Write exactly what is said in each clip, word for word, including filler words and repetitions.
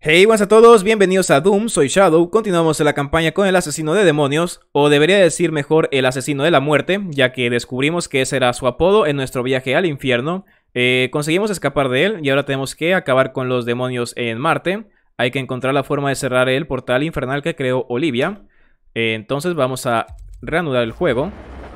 Hey, buenas a todos, bienvenidos a Doom, soy Shadow. Continuamos en la campaña con el asesino de demonios, o debería decir mejor el asesino de la muerte, ya que descubrimos que ese era su apodo en nuestro viaje al infierno. eh, Conseguimos escapar de él y ahora tenemos que acabar con los demonios en Marte. Hay que encontrar la forma de cerrar el portal infernal que creó Olivia. eh, Entonces vamos a reanudar el juego.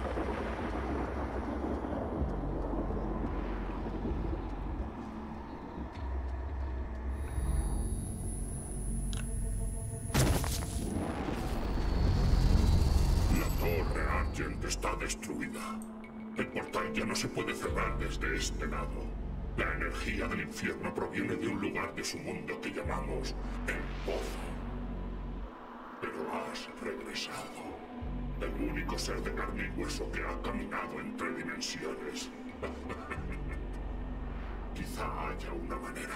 Está destruida. El portal ya no se puede cerrar desde este lado. La energía del infierno proviene de un lugar de su mundo que llamamos el Pozo. Pero has regresado. El único ser de carne y hueso que ha caminado entre dimensiones. Quizá haya una manera.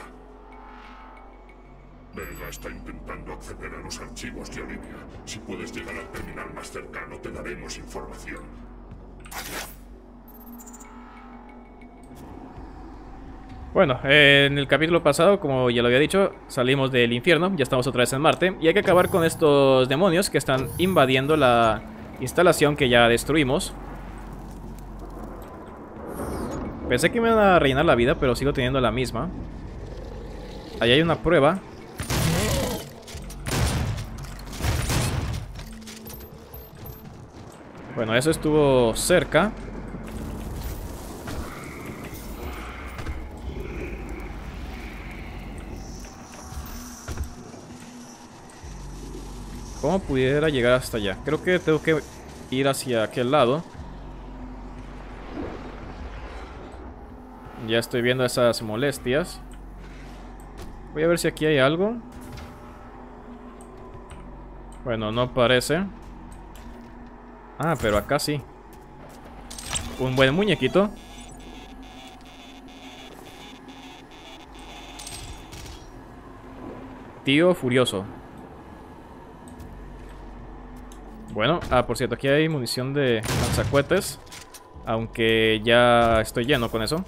Vega está intentando acceder a los archivos de Olivia. Si puedes llegar al terminal más cercano, te daremos información. Bueno, eh, en el capítulo pasado, como ya lo había dicho, salimos del infierno, ya estamos otra vez en Marte. Y hay que acabar con estos demonios que están invadiendo la instalación que ya destruimos. Pensé que me iban a rellenar la vida, pero sigo teniendo la misma. Ahí hay una prueba. Bueno, eso estuvo cerca. ¿Cómo pudiera llegar hasta allá? Creo que tengo que ir hacia aquel lado. Ya estoy viendo esas molestias. Voy a ver si aquí hay algo. Bueno, no parece. Ah, pero acá sí. Un buen muñequito. Tío furioso. Bueno, ah, por cierto, aquí hay munición de lanzacohetes. Aunque ya estoy lleno con eso.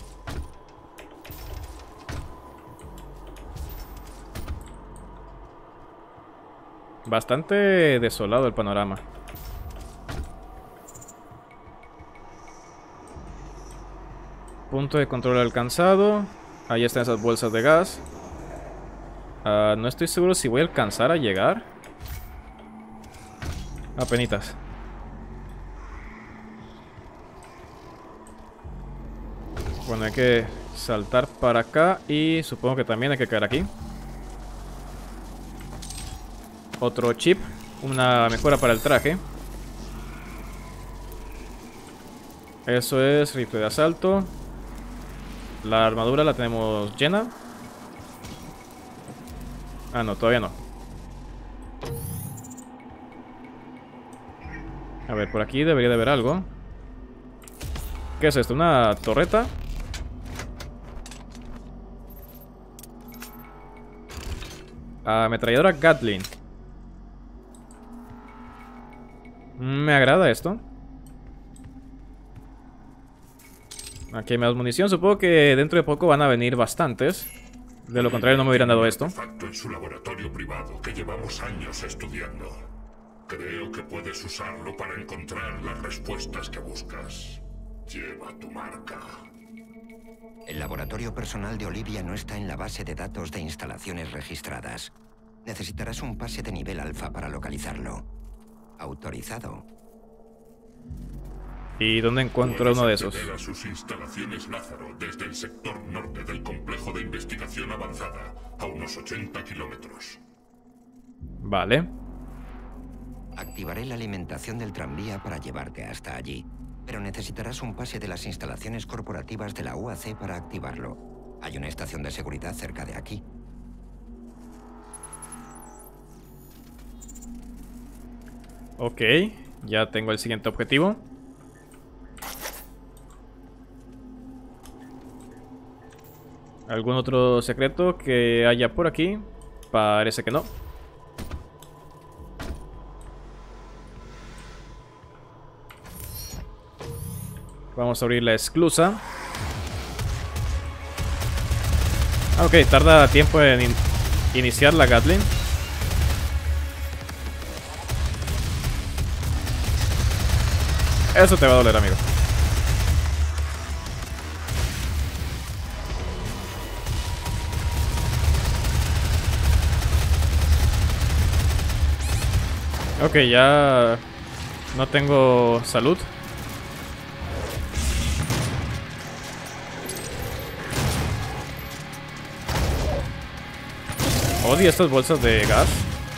Bastante desolado el panorama. Punto de control alcanzado. Ahí están esas bolsas de gas. uh, No estoy seguro si voy a alcanzar a llegar. Apenitas. Bueno, hay que saltar para acá. Y supongo que también hay que caer aquí. Otro chip. Una mejora para el traje. Eso es rifle de asalto. La armadura la tenemos llena. Ah, no, todavía no. A ver, por aquí debería de haber algo. ¿Qué es esto? ¿Una torreta? Ametralladora Gatling. Me agrada esto. Aquí hay más munición. Supongo que dentro de poco van a venir bastantes. De lo contrario no me hubieran dado esto. En su laboratorio privado que llevamos años estudiando. Creo que puedes usarlo para encontrar las respuestas que buscas. Lleva tu marca. El laboratorio personal de Olivia no está en la base de datos de instalaciones registradas. Necesitarás un pase de nivel alfa para localizarlo. Autorizado. ¿Y dónde encuentro uno de esos? Puedes acceder a sus instalaciones Lázaro desde el sector norte del complejo de investigación avanzada, a unos ochenta kilómetros. Vale. Activaré la alimentación del tranvía para llevarte hasta allí, pero necesitarás un pase de las instalaciones corporativas de la U A C para activarlo. Hay una estación de seguridad cerca de aquí. Ok, ya tengo el siguiente objetivo. ¿Algún otro secreto que haya por aquí? Parece que no. Vamos a abrir la esclusa. Ok, tarda tiempo en iniciar la Gatling. Eso te va a doler, amigo. Ok, ya no tengo salud. Odio estas bolsas de gas.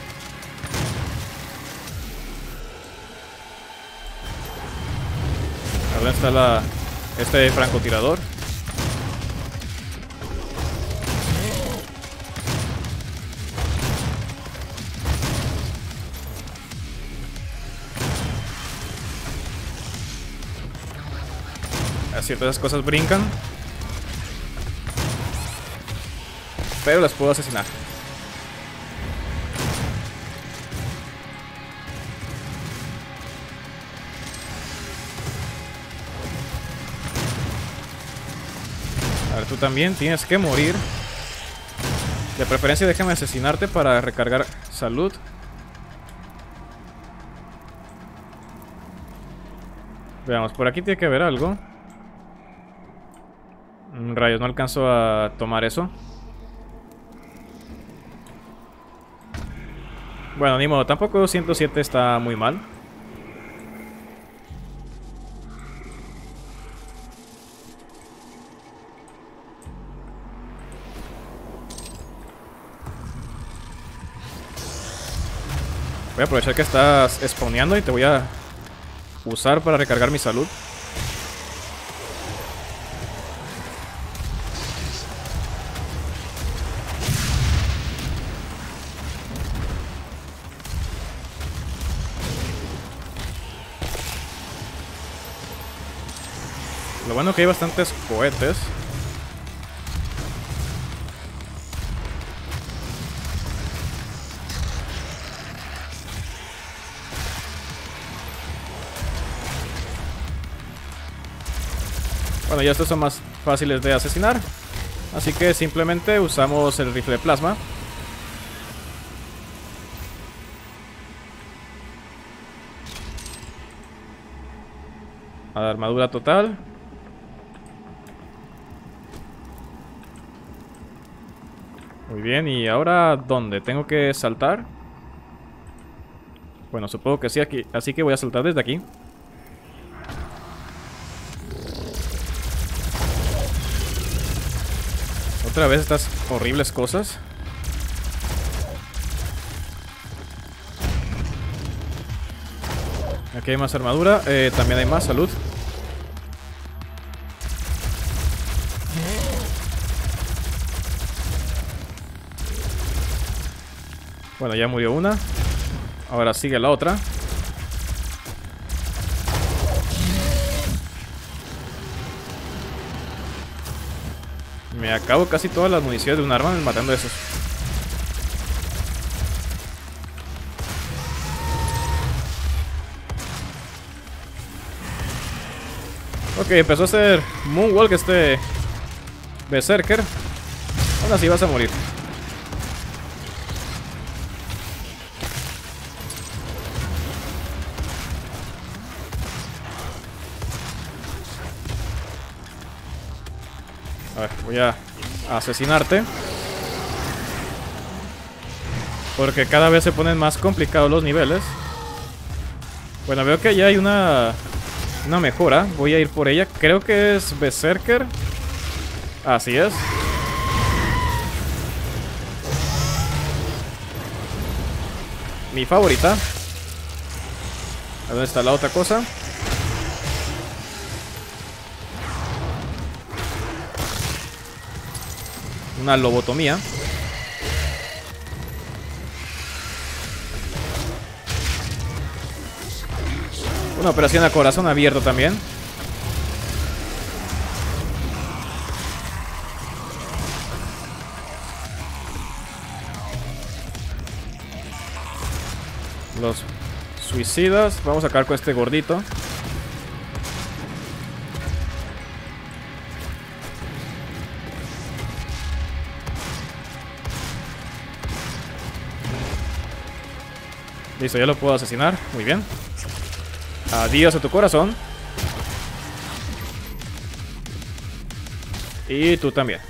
¿Dónde está la, este francotirador? Así, todas esas cosas brincan. Pero las puedo asesinar. A ver, tú también tienes que morir. De preferencia déjame asesinarte para recargar salud. Veamos, por aquí tiene que haber algo. Rayos, no alcanzo a tomar eso. Bueno, ni modo, tampoco ciento siete está muy mal. Voy a aprovechar que estás spawneando y te voy a usar para recargar mi salud. Lo bueno es que hay bastantes cohetes. Bueno, ya estos son más fáciles de asesinar. Así que simplemente usamos el rifle de plasma. A la armadura total. Muy bien, y ahora ¿dónde? ¿Tengo que saltar? Bueno, supongo que sí, aquí, así que voy a saltar desde aquí. Otra vez estas horribles cosas. Aquí hay más armadura, eh, también hay más salud. Bueno, ya murió una. Ahora sigue la otra. Me acabo casi todas las municiones de un arma matando a esos. Ok, empezó a hacer Moonwalk este Berserker. Aún así vas a morir. A ver, voy a asesinarte. Porque cada vez se ponen más complicados los niveles. Bueno, veo que ya hay una Una mejora, voy a ir por ella. Creo que es Berserker. Así es. Mi favorita. ¿A dónde está la otra cosa? Una lobotomía. Una operación a corazón abierto también. Los suicidas. Vamos a acabar con este gordito. Listo, ya lo puedo asesinar. Muy bien. Adiós a tu corazón. Y tú también.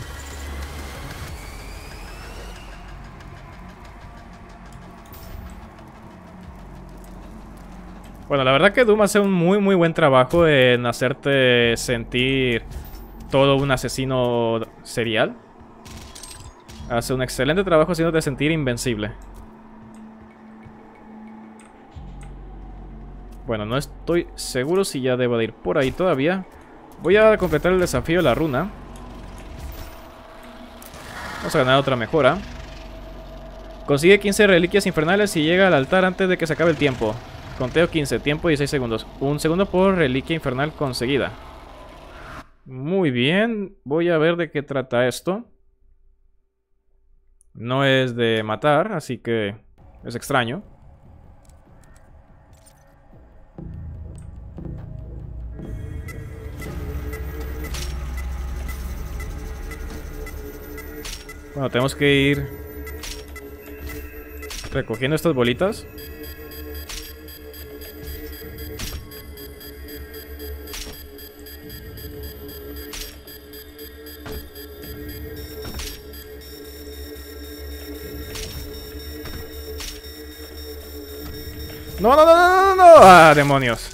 Bueno, la verdad que Doom hace un muy muy buen trabajo en hacerte sentir todo un asesino serial. Hace un excelente trabajo haciéndote sentir invencible. Bueno, no estoy seguro si ya debo de ir por ahí todavía. Voy a completar el desafío de la runa. Vamos a ganar otra mejora. Consigue quince reliquias infernales y llega al altar antes de que se acabe el tiempo. Conteo quince, tiempo dieciséis segundos. Un segundo por reliquia infernal conseguida. Muy bien. Voy a ver de qué trata esto. No es de matar, así que es extraño. Bueno, tenemos que ir recogiendo estas bolitas. No, no, no, no, no, no. Ah, demonios.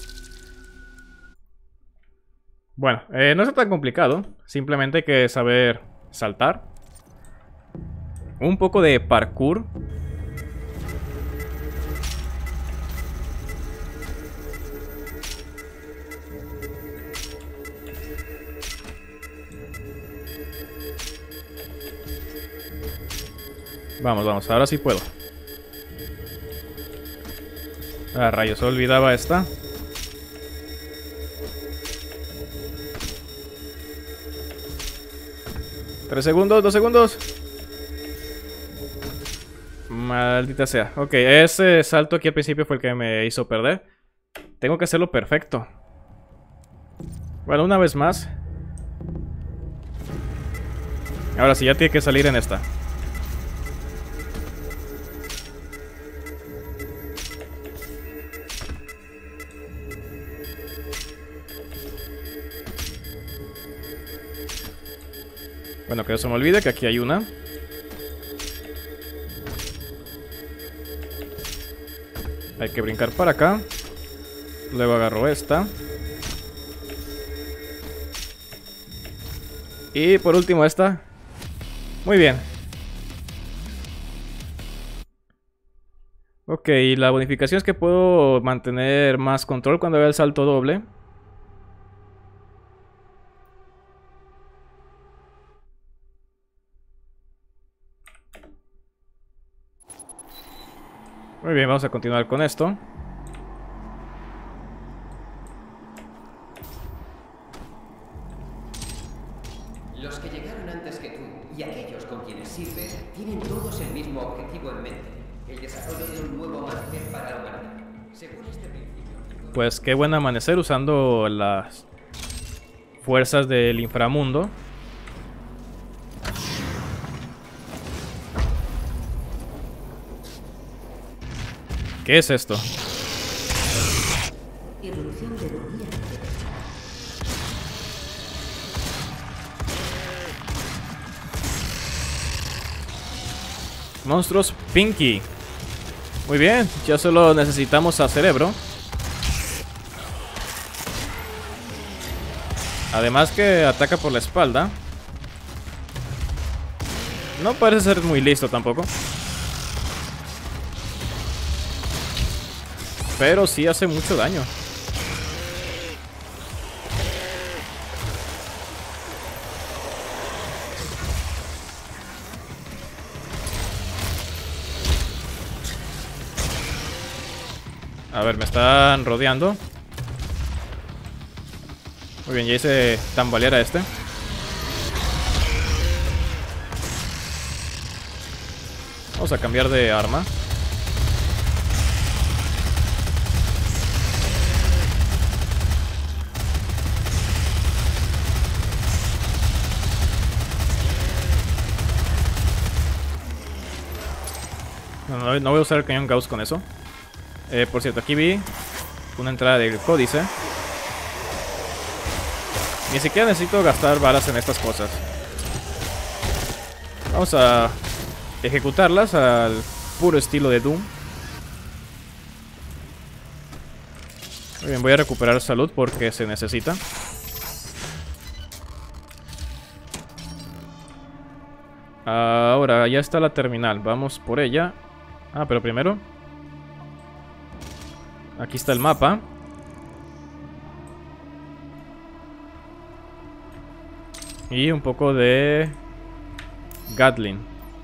Bueno, eh, no es tan complicado. Simplemente hay que saber saltar. Un poco de parkour. Vamos, vamos, ahora sí puedo. Ah, rayos, olvidaba esta. Tres segundos, dos segundos. Maldita sea. Ok, ese salto aquí al principio fue el que me hizo perder. Tengo que hacerlo perfecto. Bueno, una vez más. Ahora sí, ya tiene que salir en esta. Bueno, que no se me olvide que aquí hay una. Hay que brincar para acá. Luego agarro esta. Y por último esta. Muy bien. Ok, la bonificación es que puedo mantener más control cuando vea el salto doble. Muy bien, vamos a continuar con esto. Los que llegaron antes que tú y aquellos con quienes sirves tienen todos el mismo objetivo en mente: el desarrollo de un nuevo amanecer para la humanidad. Según este principio... Pues qué buen amanecer usando las fuerzas del inframundo. ¿Qué es esto? Irrupción de energía. Monstruos Pinky. Muy bien, ya solo necesitamos a Cerebro. Además que ataca por la espalda. No parece ser muy listo tampoco. Pero sí hace mucho daño. A ver, me están rodeando. Muy bien, ya hice tambalear a este. Vamos a cambiar de arma. No, no, no voy a usar el cañón Gauss con eso. Eh, por cierto, aquí vi una entrada del códice. Ni siquiera necesito gastar balas en estas cosas. Vamos a ejecutarlas al puro estilo de Doom. Muy bien, voy a recuperar salud porque se necesita. Ahora ya está la terminal. Vamos por ella. Ah, pero primero aquí está el mapa. Y un poco de Gatling.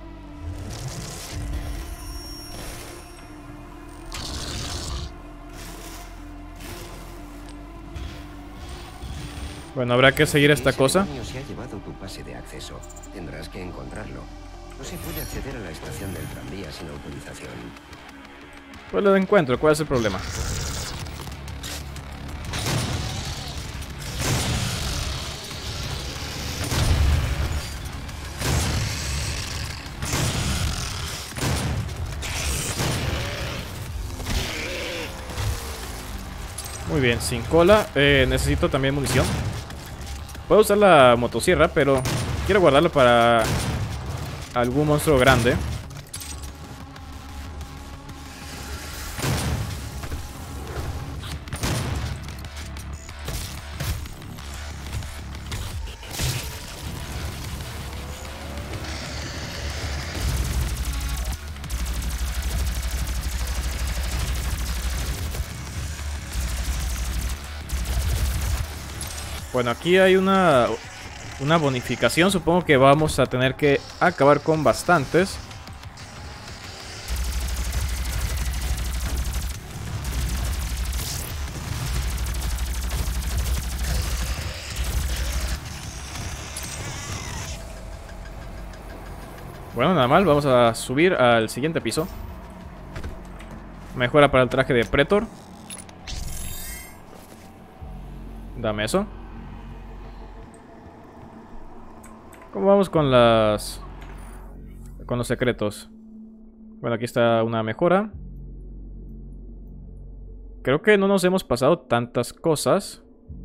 Bueno, habrá que seguir esta cosa. Se ha llevado tu pase de acceso. Tendrás que encontrarlo. No se puede acceder a la estación del tranvía sin autorización. Pues lo encuentro. ¿Cuál es el problema? Muy bien, sin cola. Eh, necesito también munición. Puedo usar la motosierra, pero quiero guardarlo para algún monstruo grande. Bueno, aquí hay una, una bonificación. Supongo que vamos a tener que acabar con bastantes. Bueno, nada mal, vamos a subir al siguiente piso. Mejora para el traje de Pretor. Dame eso. ¿Cómo vamos con las... con los secretos? Bueno, aquí está una mejora. Creo que no nos hemos pasado tantas cosas.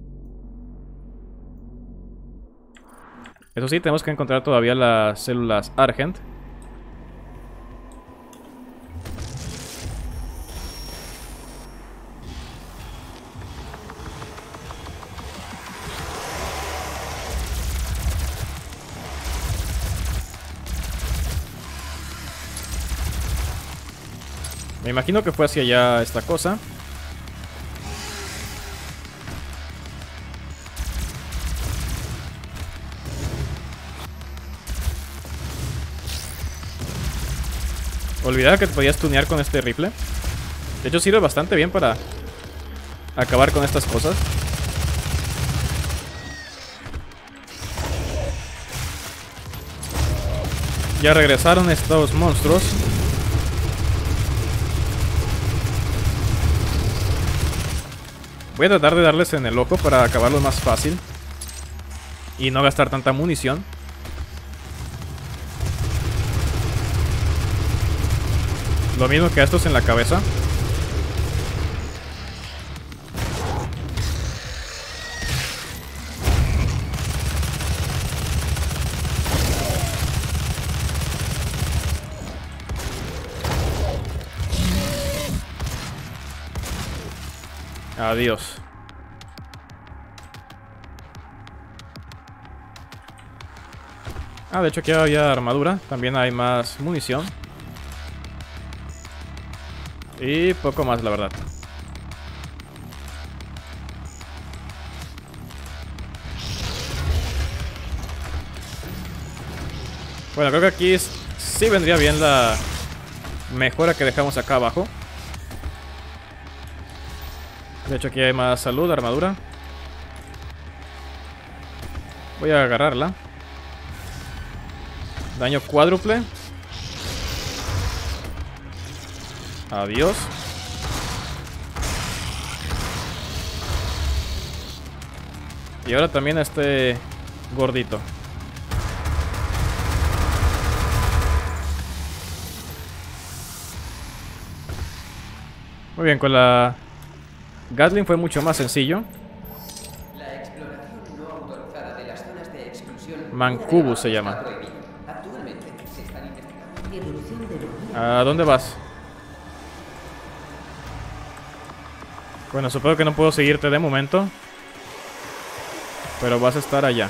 Eso sí, tenemos que encontrar todavía las células Argent. Me imagino que fue hacia allá esta cosa. Olvidaba que te podías tunear con este rifle. De hecho sirve bastante bien para acabar con estas cosas. Ya regresaron estos monstruos. Voy a tratar de darles en el ojo para acabarlo más fácil y no gastar tanta munición. Lo mismo que a estos en la cabeza. Adiós. Ah, de hecho aquí había armadura. También hay más munición. Y poco más, la verdad. Bueno, creo que aquí sí vendría bien la mejora que dejamos acá abajo. De hecho aquí hay más salud, armadura. Voy a agarrarla. Daño cuádruple. Adiós. Y ahora también a este gordito. Muy bien, con la Gatling fue mucho más sencillo. La exploración no autorizada de las zonas de exclusión. Mancubus se llama. Actualmente se están investigando evolución de ¿A dónde vas? Bueno, supongo que no puedo seguirte de momento. Pero vas a estar allá.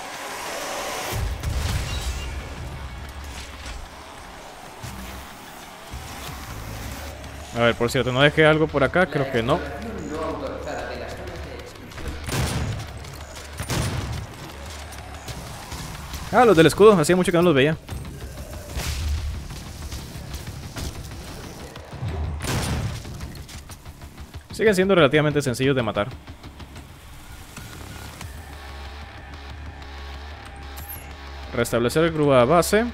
A ver, por cierto, ¿no dejé algo por acá? Creo que no. Ah, los del escudo. Hacía mucho que no los veía. Siguen siendo relativamente sencillos de matar. Restablecer el grúa base.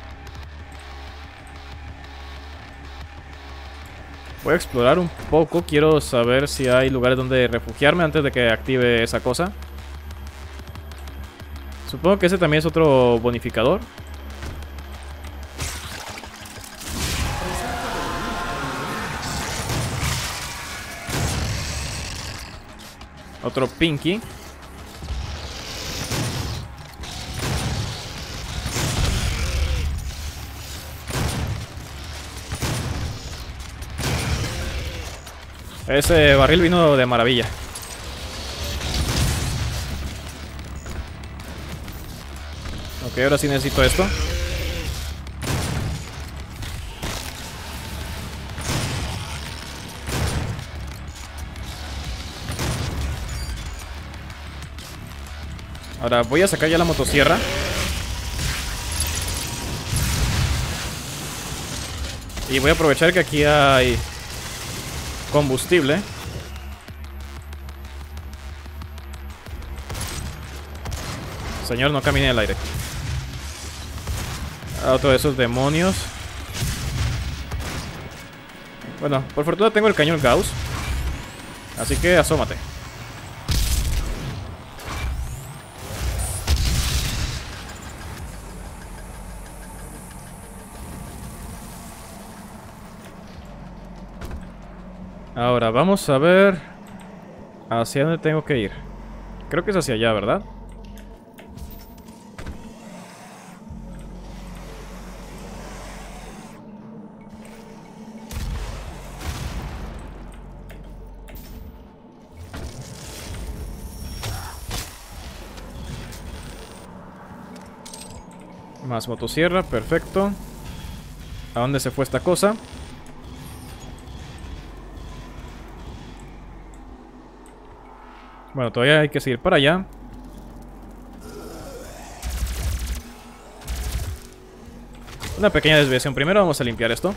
Voy a explorar un poco. Quiero saber si hay lugares donde refugiarme antes de que active esa cosa. Supongo que ese también es otro bonificador. Otro Pinky. Ese barril vino de maravilla. Ok, ahora sí necesito esto. Ahora voy a sacar ya la motosierra. Y voy a aprovechar que aquí hay combustible. Señor, no camine en el aire. Ah, otro de esos demonios. Bueno, por fortuna tengo el cañón Gauss. Así que asómate. Ahora, vamos a ver hacia dónde tengo que ir. Creo que es hacia allá, ¿verdad? Más motosierra, perfecto. ¿A dónde se fue esta cosa? Bueno, todavía hay que seguir para allá. Una pequeña desviación. Primero vamos a limpiar esto.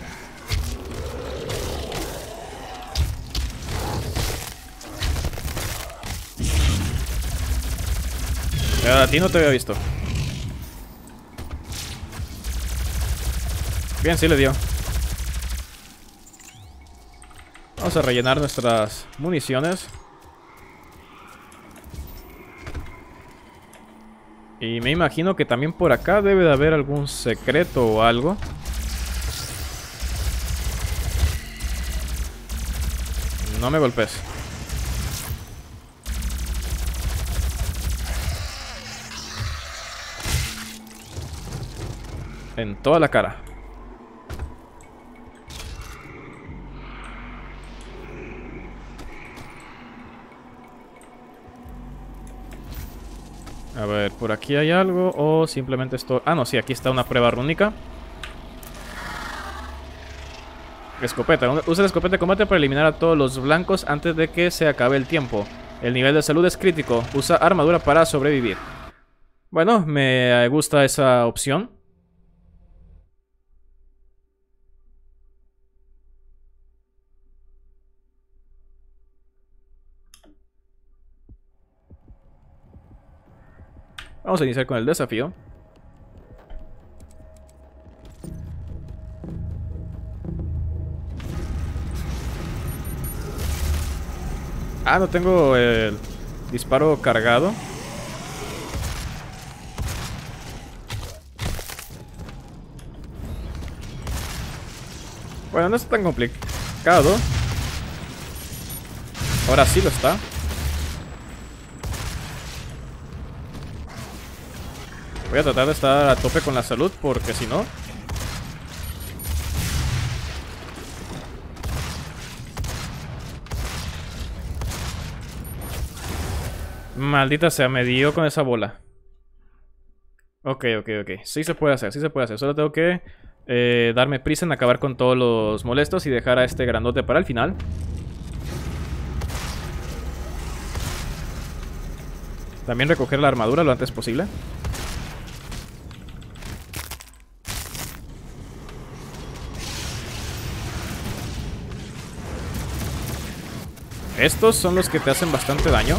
A ti no te había visto. Bien, sí le dio. Vamos a rellenar nuestras municiones. Y me imagino que también por acá debe de haber algún secreto o algo. No me golpes. En toda la cara. A ver, ¿por aquí hay algo? O simplemente esto... Ah, no, sí, aquí está una prueba rúnica. Escopeta. Usa la escopeta de combate para eliminar a todos los blancos antes de que se acabe el tiempo. El nivel de salud es crítico. Usa armadura para sobrevivir. Bueno, me gusta esa opción. Vamos a iniciar con el desafío. Ah, no tengo el disparo cargado. Bueno, no es tan complicado. Ahora sí lo está. Voy a tratar de estar a tope con la salud, porque si no... Maldita sea, me dio con esa bola. Ok, ok, ok. Sí se puede hacer, sí se puede hacer. Solo tengo que eh, darme prisa en acabar con todos los molestos y dejar a este grandote para el final. También recoger la armadura lo antes posible. Estos son los que te hacen bastante daño.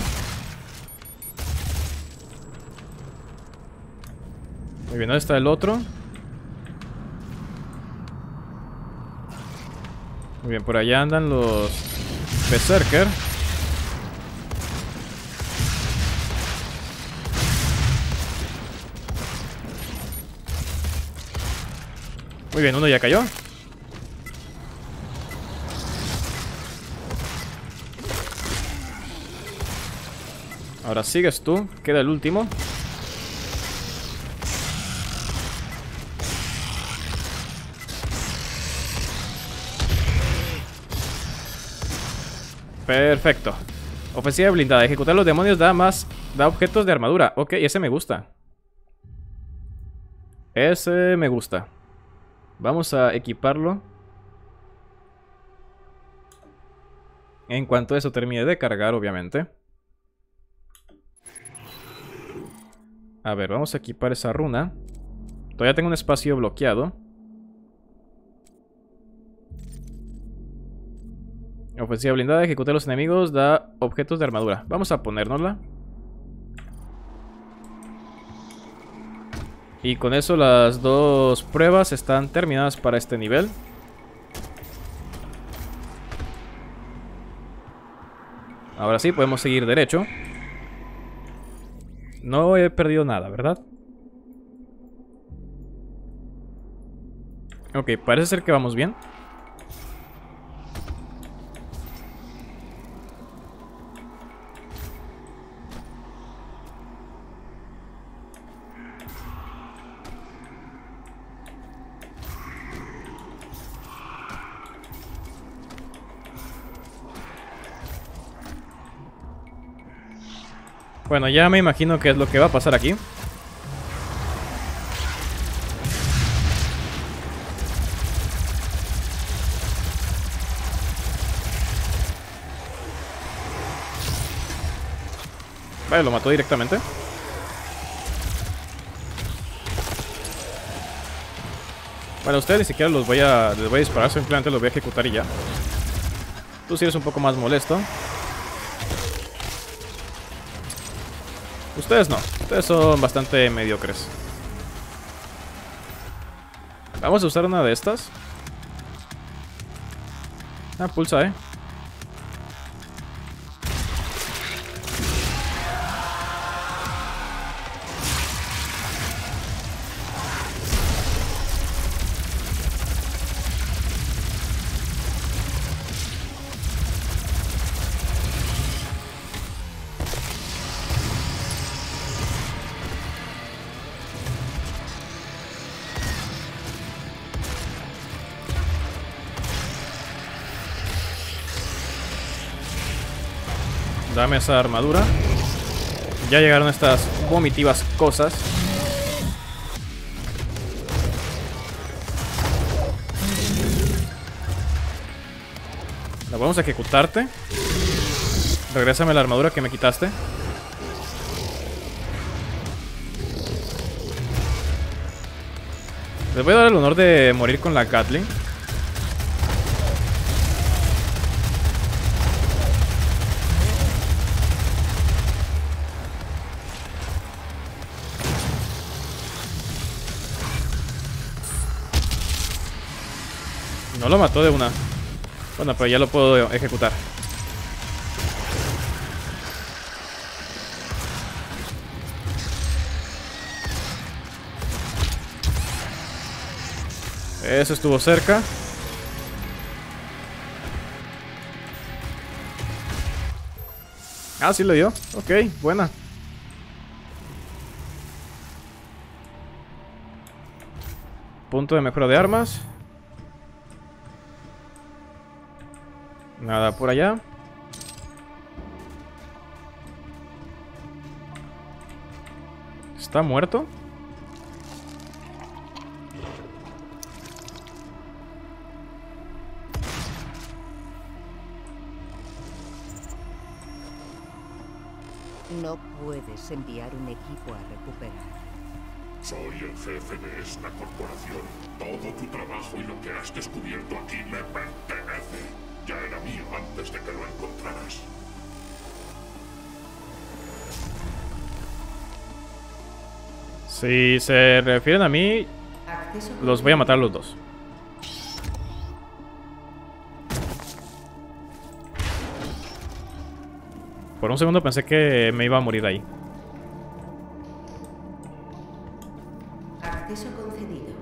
Muy bien, ¿dónde está el otro? Muy bien, por allá andan los Berserker. Muy bien, uno ya cayó. Ahora sigues tú, queda el último. Perfecto. Ofensiva blindada. Ejecutar los demonios da más... Da objetos de armadura. Ok, ese me gusta. Ese me gusta. Vamos a equiparlo. En cuanto eso termine de cargar, obviamente. A ver, vamos a equipar esa runa. Todavía tengo un espacio bloqueado. Ofensiva blindada, ejecutar a los enemigos, da objetos de armadura. Vamos a ponérnosla. Y con eso las dos pruebas están terminadas para este nivel. Ahora sí, podemos seguir derecho. No he perdido nada, ¿verdad? Ok, parece ser que vamos bien. Bueno, ya me imagino qué es lo que va a pasar aquí. Vale, lo mató directamente. Bueno, a ustedes ni siquiera los voy a, les voy a disparar, simplemente los voy a ejecutar y ya. Tú sí eres un poco más molesto. Ustedes no, ustedes son bastante mediocres. Vamos a usar una de estas. Ah, pulsa, eh. Dame esa armadura. Ya llegaron estas vomitivas cosas. La vamos a ejecutarte. Regrésame la armadura que me quitaste. Les voy a dar el honor de morir con la Gatling. No lo mató de una. Bueno, pero ya lo puedo ejecutar. Eso estuvo cerca. Ah, sí le dio. Ok, buena. Punto de mejora de armas. Nada por allá. ¿Está muerto? No puedes enviar un equipo a recuperar. Soy el jefe de esta corporación. Todo tu trabajo y lo que has descubierto aquí me pertenece. Ya era mío antes de que lo encontraras. Si se refieren a mí, los voy a matar los dos. Por un segundo pensé que me iba a morir ahí. Acceso concedido.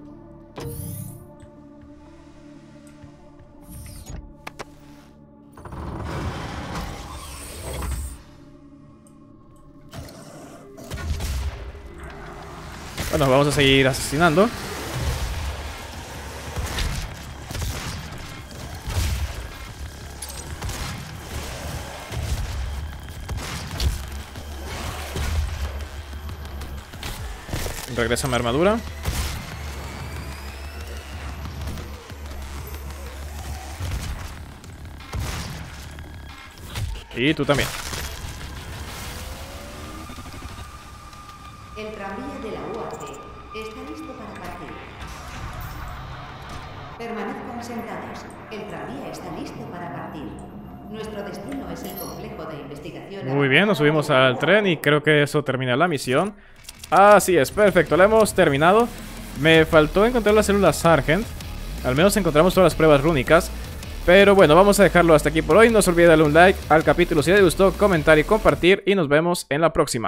Bueno, vamos a seguir asesinando. Regresa mi armadura. Y tú también. El tranvía de la U A C está listo para partir. Permanezcan sentados. El tranvía está listo para partir. Nuestro destino es el complejo de investigación. Muy bien, nos subimos al tren y creo que eso termina la misión. Así es, perfecto, la hemos terminado. Me faltó encontrar la célula Sargent. Al menos encontramos todas las pruebas rúnicas. Pero bueno, vamos a dejarlo hasta aquí por hoy. No se olvide darle un like al capítulo si les gustó, comentar y compartir. Y nos vemos en la próxima.